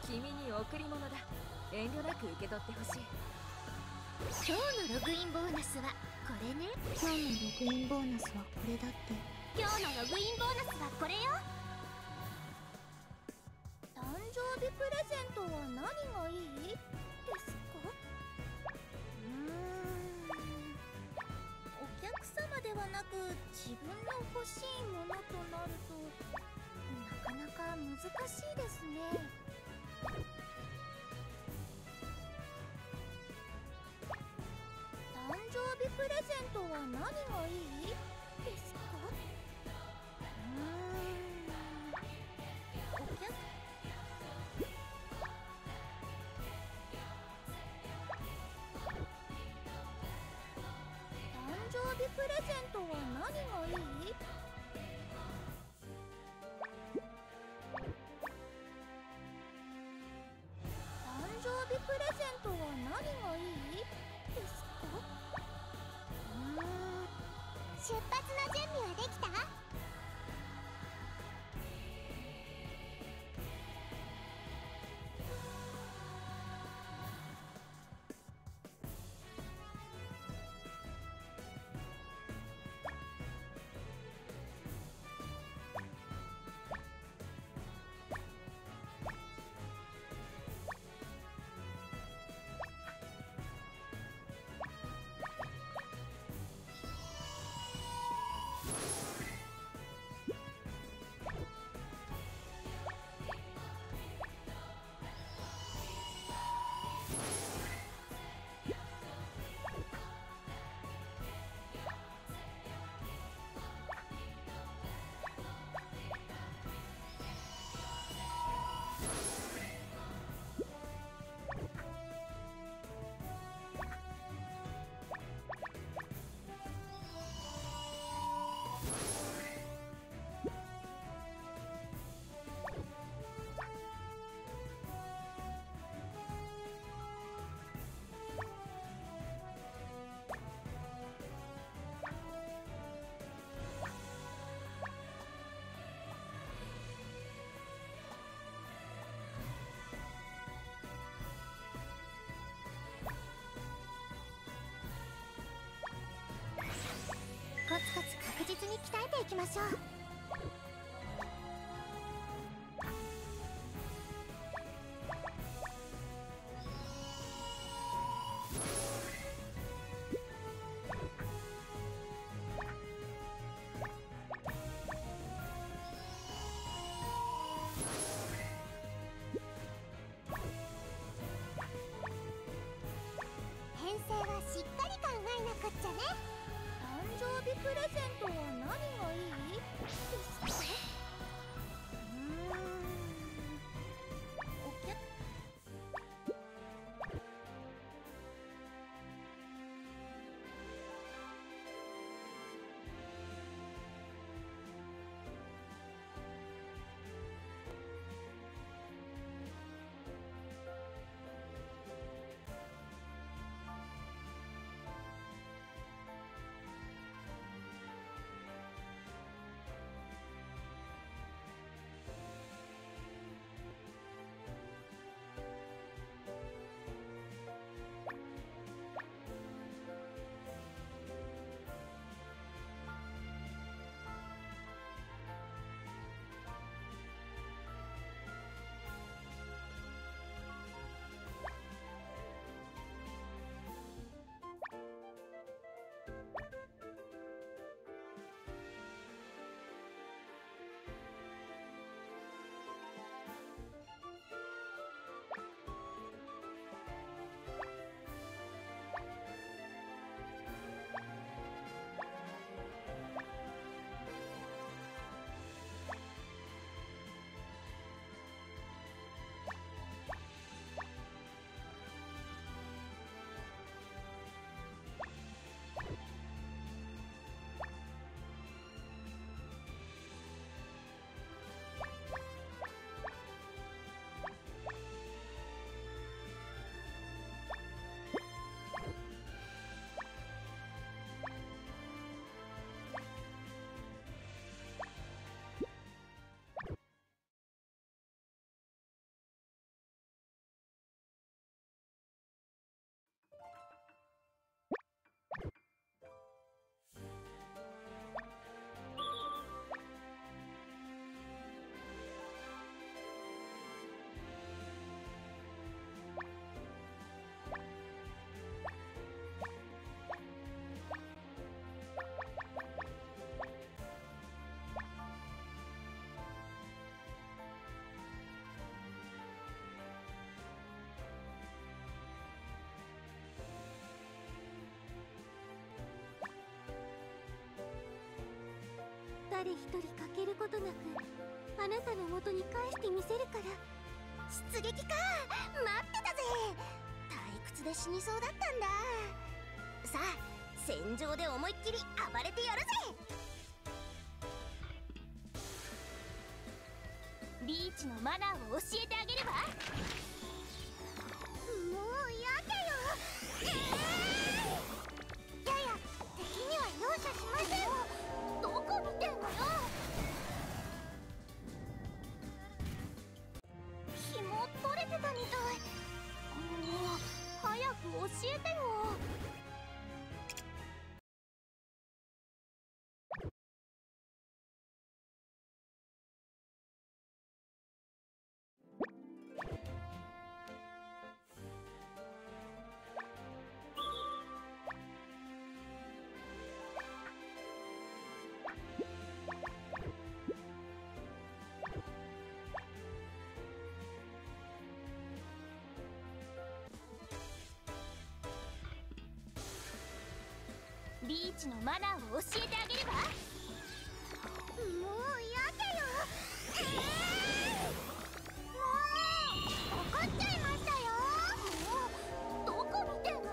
君に贈り物だ。遠慮なく受け取ってほしい。 今日のログインボーナスはこれね。 今日のログインボーナスはこれだって。 今日のログインボーナスはこれよ。 誕生日プレゼントは何がいいですか？お客様ではなく自分の欲しいものとなるとなかなか難しいですね。誕生日プレゼントは何がいいですか？お客誕生日プレゼントは何がいい？誕生日プレゼントは何がいいですか？ 出発の準備はできた？コツコツ確実に鍛えていきましょう。編成はしっかり考えなくっちゃね。 誕生日プレゼントは何がいい？ 誰一人欠けることなくあなたの元に返してみせるから。出撃か、待ってたぜ。退屈で死にそうだったんだ。さあ戦場で思いっきり暴れてやるぜ。リーチのマナーを教えてあげれば。もうやだよ。やや敵には容赦しません。どこ見てんのよ。紐取れてたみたい。もう早く教えてよ。リーチのマナーを教えてあげれば。もうやだよ。もう怒っちゃいましたよ。もうどこ見てんのよ。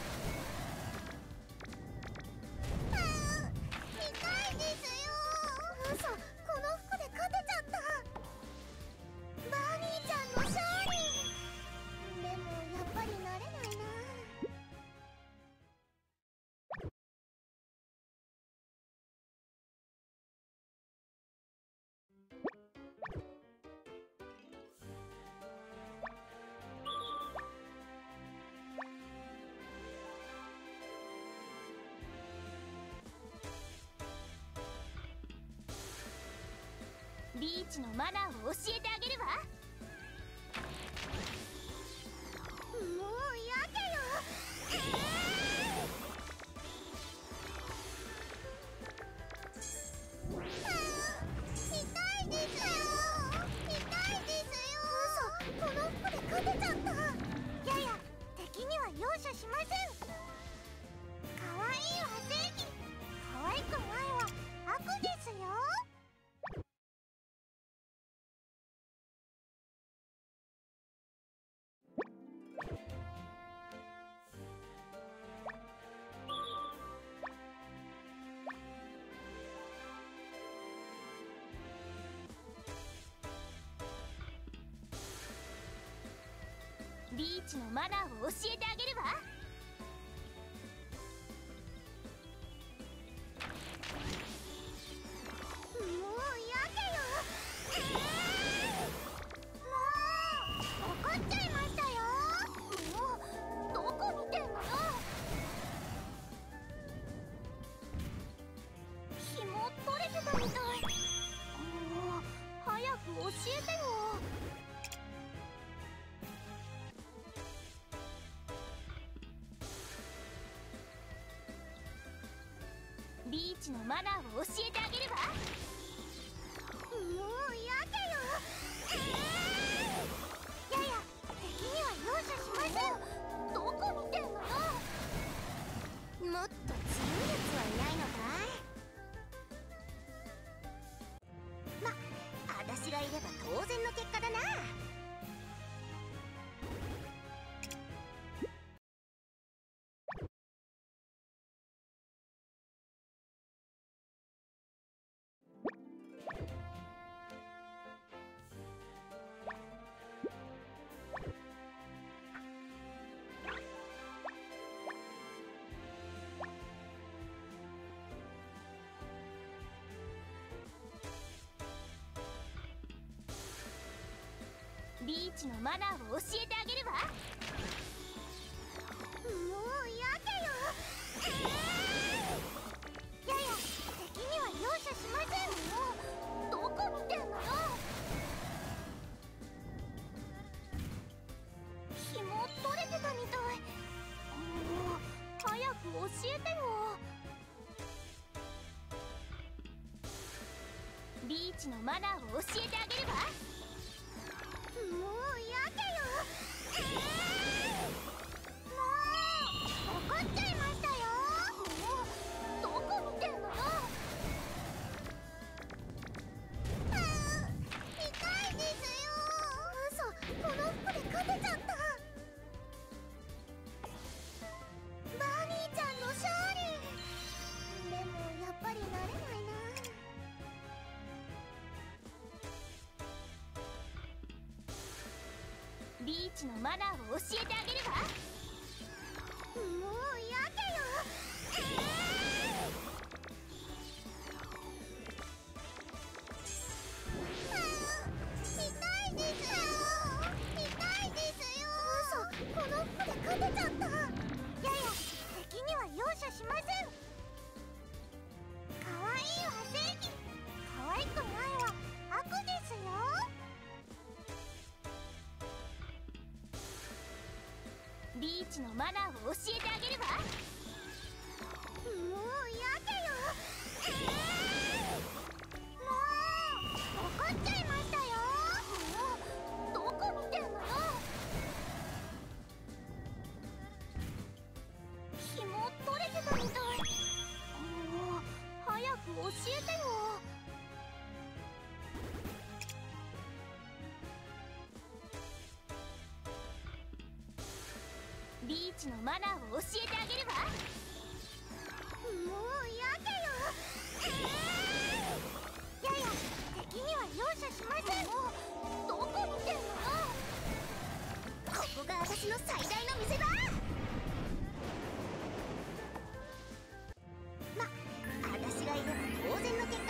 痛いですよ。嘘、この服で勝てちゃった。バーニーちゃんの勝利。でもやっぱり慣れないな。リーチのマナーを教えてあげるわ。もうやだよ。痛いですよ。痛いですよ。嘘、この服で勝てちゃった。やや敵には容赦しません。可愛いは正義、可愛くないは悪ですよ。リーチのマナーを教えてあげるわ。もうやだよ。もう怒っちゃいましたよ。もうどこ見てんのよ。紐取れてたみたい。もう早く教えてよ。リーチのマナーを教えてあげれば。もうやだよ。やや敵には容赦しません。どこ見てんのよ。もっと強いやつはいないのかい。ま、私がいれば当然の結果だな。リーチのマナーを教えてあげるわ。もうやだよ。やや敵には容赦しません。もうどこ見てんのよ。紐取れてたみたい。もう早く教えてよ。リーチのマナーを教えてあげるわ。もうやだよ。もう怒っちゃいましたよ。もうどこ見てんのよ。 リーチのマナーを教えてあげるわ。 もうやだよ。痛いですよ。痛いですよ。嘘、この服で勝てちゃった。やや敵には容赦しません。可愛いは正義、可愛くないは悪ですよ。 リーチのマナーを教えてあげるわ。 もうやだよ。もう怒っちゃいましたよ。どこ見てんのよ。紐取れてたみたい。もう早く教えてよ。 リーチのマナーを教えてあげるわ。 もうやだよ。やや敵には容赦しません。どこ見てんのよ。ここが私の最大の見せ場。私がいれば当然の結果